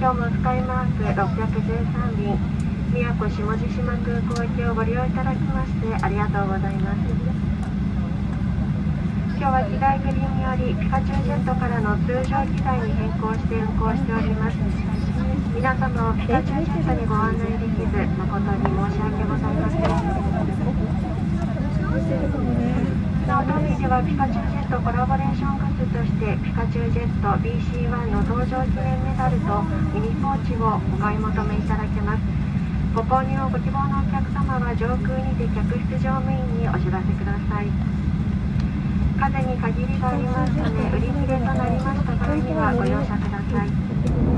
今日もスカイマーク613便宮古下地島空港行きをご利用いただきましてありがとうございます。今日は機内グリーンによりピカチュウジェットからの通常機体に変更して運航しております。皆様をピカチュウジェットにご案内できず誠に申し訳ございません。なお当便ではピカチュウジェットコラボレーショングッズとしてピカチュウジェット BC1 の搭乗記念メダルとミニポーチをお買い求めいただけます。ご購入をご希望のお客様は上空にて客室乗務員にお知らせください。数に限りがありますので売り切れとなりました場合にはご容赦ください。